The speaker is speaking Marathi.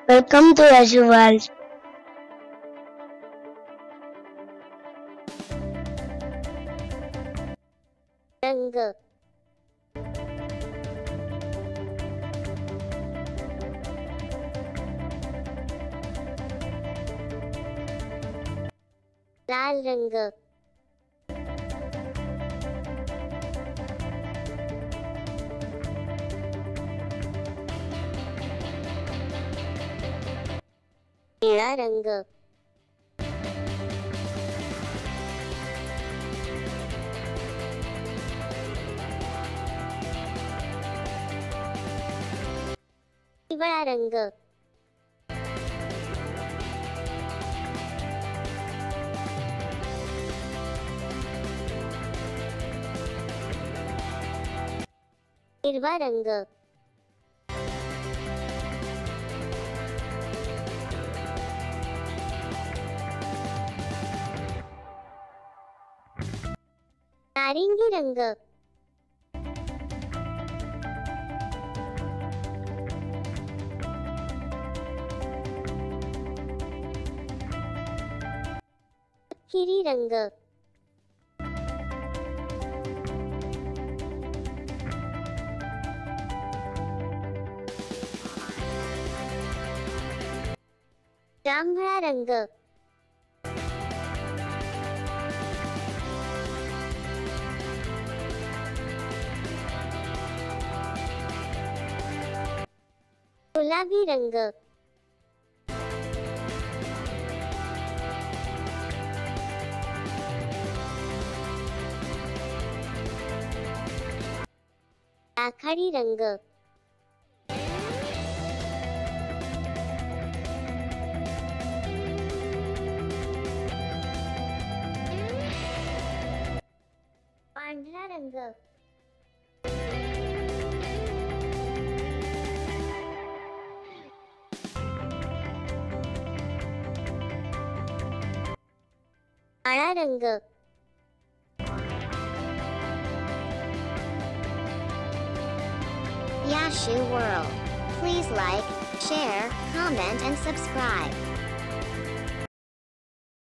Welcome to Azure World. रंग लाल रंग निळा रंग पिवळा रंग हिरवा रंग नारिंगी रंग तपकिरी रंग जांभळा रंग गुलाबी रंग राखाडी रंग पांढरा रंग काळा रंग Yashu World. Please like, share, comment and subscribe.